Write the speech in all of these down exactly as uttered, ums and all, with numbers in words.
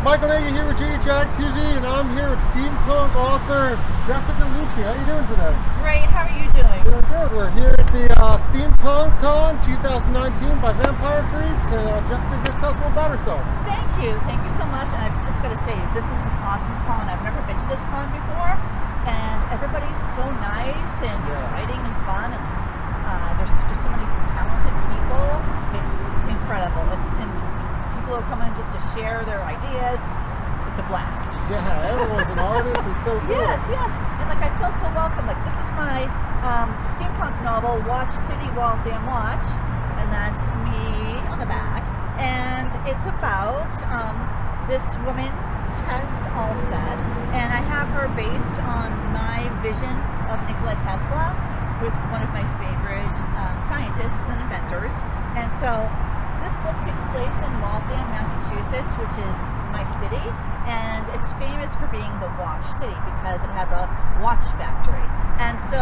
Michael Nagy here with J Jack T V, and I'm here with steampunk author Jessica Lucci. How are you doing today? Great. How are you doing? Doing good. We're here at the uh, Steampunk Con twenty nineteen by Vampire Freaks, and uh, Jessica's going to tell us a little about herself. Thank you. Thank you so much. And I've just got to say, this is an awesome con. I've never been to this con before, and everybody's so nice and Yeah. exciting and fun, and uh, there's just so many talented people. It's incredible. It's and people who come in just to share their ideas. It's a blast. Yeah, everyone's an artist. It's so cool. Yes, yes. And like I feel so welcome. Like this is my um, steampunk novel, Watch City Waltham Watch, and that's me on the back. And it's about um, this woman, Tess Alsett, and I have her based on my vision of Nikola Tesla, who is one of my favorite um, scientists and inventors. And so this book takes place in Waltham, Massachusetts, which is my city, and it's famous for being the watch city because it had the watch factory. And so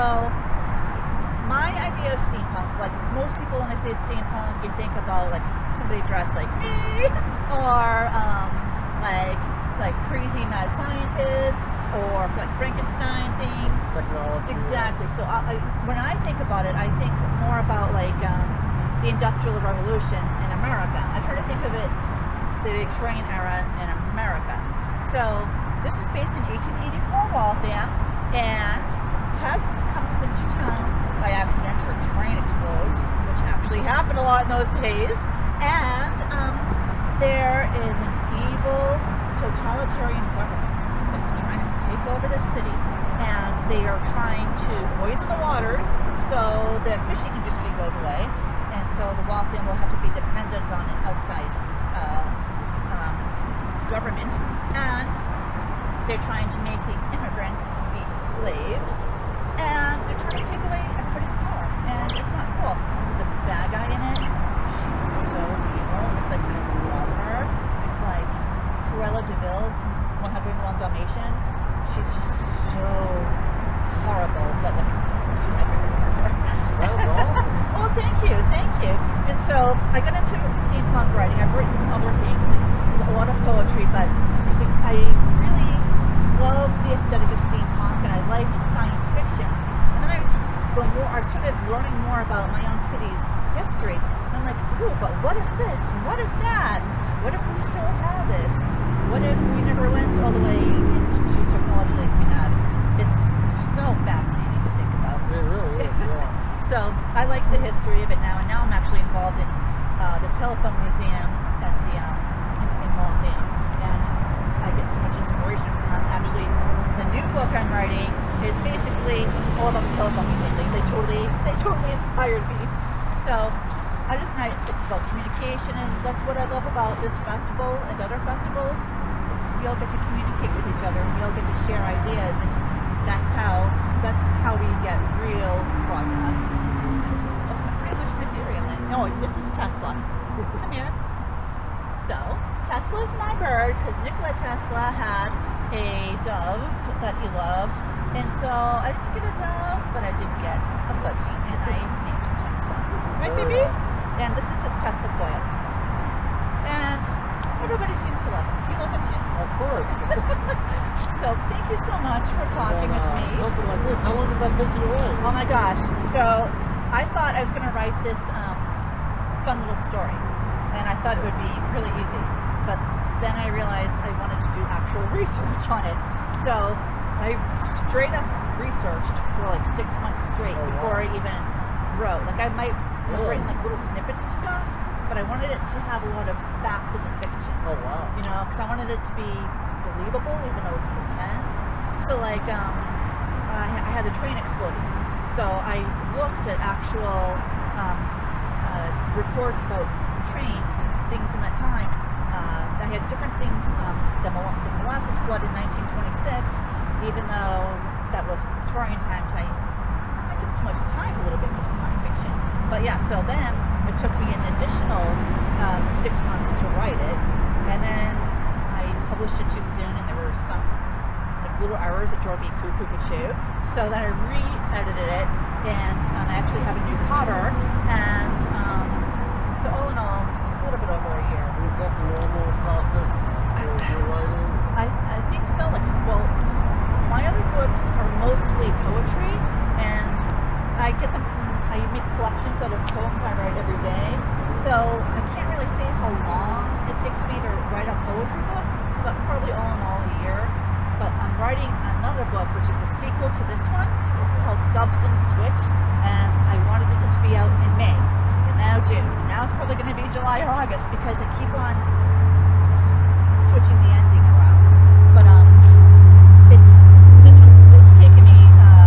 my idea of steampunk, like most people when they say steampunk, you think about like somebody dressed like me, or um, like like crazy mad scientists, or like Frankenstein things. Technology. Exactly. So I, I, when I think about it, I think more about like um, the Industrial Revolution in America. I try to think of it the Victorian era in America. So this is based in eighteen eighty-four Waltham, and Tess comes into town by accident. Her train explodes, which actually happened a lot in those days, and um, there is an evil totalitarian government that's trying to take over the city, and they are trying to poison the waters so the fishing industry goes away, and so the Waltham will have to be dependent on an outside uh, um, government, and they're trying to make the immigrants be slaves, and they're trying to take away everybody's power, and it's not cool. But the bad guy in it, she's so evil. It's like, I love her. It's like Cruella de Vil from one oh one Dalmatians. She's just so horrible, but like, she's my favorite character. Sounds awesome. Well, thank you, thank you. And so I got into steampunk writing. I've written other things, and a lot of poetry, but I really love the aesthetic of steampunk, and I like science fiction. And then I was, the more I started learning more about my own city's history, and I'm like, ooh, but what if this, and what if that, and what if we still have this, and what if we never went all the way into technology like we have? It's so fascinating to think about. It really is, yeah. So I like the history of it now, and now I'm actually involved in uh, the Telephone Museum at the um, in, in Waltham, and I get so much inspiration from them. Actually, the new book I'm writing is basically all about the Telephone Museum. They, they totally, they totally inspired me. So I didn't. I, it's about communication, and that's what I love about this festival and other festivals. It's we all get to communicate with each other, and we all get to share ideas, and that's how that's how we get real progress. And that's pretty much my theory on it. Oh, this is Tesla. Come here. So Tesla's my bird because Nikola Tesla had a dove that he loved, and so I didn't get a dove, but I did get a budgie, and I named him Tesla. Right, baby? And this is his Tesla coil. And everybody seems to love him. Do you love him too? Of course. So thank you so much for talking And, uh, with me. Something like this. How long did that take you to write? Oh my gosh. So I thought I was going to write this um, fun little story, and I thought it would be really easy. But then I realized I wanted to do actual research on it. So I straight up researched for like six months straight Oh, wow. before I even wrote. Like I might have Really? written like little snippets of stuff, but I wanted it to have a lot of fact in the fiction. Oh, wow. You know, because I wanted it to be believable, even though it's pretend. So, like, um, I, I had the train exploding. So I looked at actual um, uh, reports about trains and things in that time. Uh, I had different things. Um, the, Mol the molasses flood in nineteen twenty-six, even though that wasn't Victorian times, I I could smudge the times a little bit because of my fiction. But yeah, so then it took me an additional um, six months to write it, and then I published it too soon, and there were some like little errors that drove me cuckoo cuckoo. So then I re-edited it, and um, I actually have a new cover, and um, so all in all, a little bit over a year. Is that the normal process for your So I can't really say how long it takes me to write a poetry book, but probably all in all a year. But I'm writing another book, which is a sequel to this one, called Substance Switch, and I wanted it to be out in May, and now June, and now it's probably going to be July or August because I keep on s- switching the ending around. But um, it's this one. It's taken me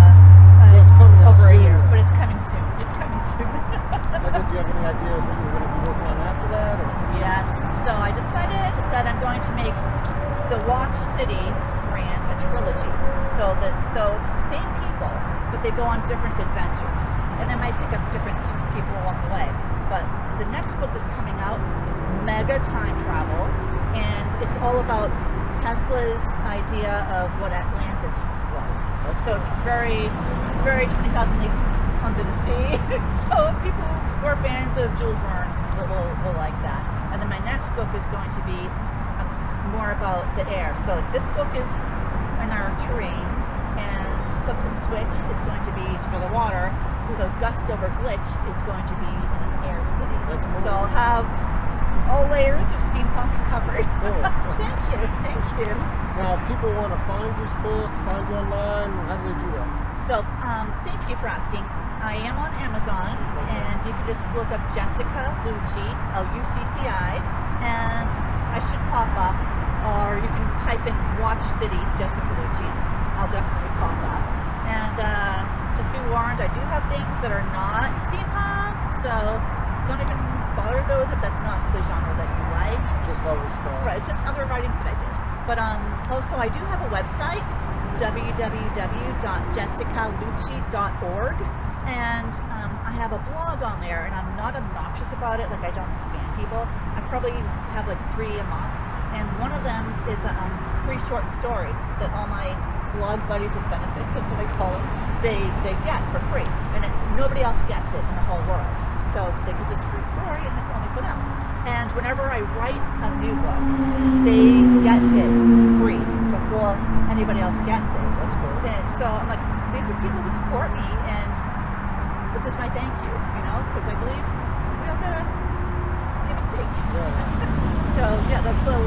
uh, So it's coming uh, out over a soon year, then. but it's coming soon. It's coming soon. Now, did you have any ideas what you were going to be working on after that? Or? Yes. So I decided that I'm going to make the Watch City brand a trilogy. So that so it's the same people, but they go on different adventures, and they might pick up different people along the way. But the next book that's coming out is mega time travel, and it's all about Tesla's idea of what Atlantis was. So it's very, very twenty thousand Leagues Under the Sea. So people who are fans of Jules Verne will, will, will like that. And then my next book is going to be um, more about the air. So this book is in our terrain, and Substance Switch is going to be under the water. So Gust Over Glitch is going to be in an air city. That's cool. So I'll have all layers of steampunk covered. Cool. Thank you, thank you. Now, if people want to find your books, find you online, how do they do that? So, um, thank you for asking. I am on Amazon, and you can just look up Jessica Lucci, L U C C I, and I should pop up. Or you can type in Watch City Jessica Lucci. I'll definitely pop up. And uh, just be warned, I do have things that are not steampunk, so don't even bother with those if that's not the genre that you like. Just other stuff. Right, it's just other writings that I did. But um, also, I do have a website, w w w dot jessica lucci dot org, and um, I have a blog on there, and I'm not obnoxious about it, like I don't spam people. I probably have like three a month, and one of them is a um, free short story that all my blog buddies with benefits, that's what I call them, they, they get for free, and it, nobody else gets it in the whole world. So they get this free story, and it's only for them. And whenever I write a new book, they get it free before anybody else gets it. That's cool. And so I'm like, these are people who support me, and this is my thank you, you know, because I believe we all gotta give and take. Yeah. So yeah, that's so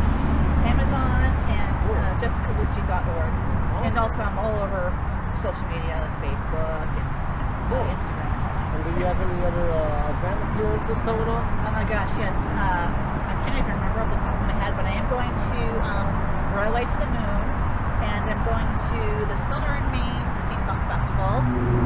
Amazon and Cool. uh, jessica lucci dot org. And Awesome. also I'm all over social media, like Facebook and Cool. uh, Instagram and all that. And do you have any other uh, event appearances coming up? Oh my gosh, yes. Uh, I can't even remember off the top of my head, but I am going to um, Railway to the Moon, and I'm going to the Southern Maine Steampunk Festival,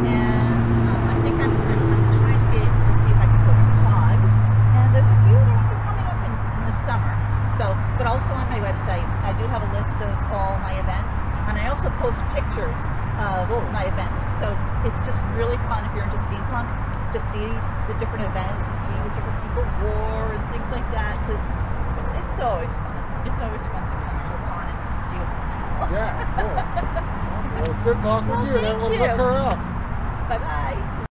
and um, I think I'm, I'm, I'm trying to get to see if I can go to Cogs, and there's a few other ones that are coming up in, in the summer. So, but also on my website, I do have a list of all my events, and I also post pictures of Cool. my events. So it's just really fun if you're into steampunk to see the different events and see what different people wore and things like that, because it's, it's always fun. It's always fun to come to a con and be with my people. Yeah, cool. Well, it was good talking Well, with you. And thank everyone you. look her up. Bye bye.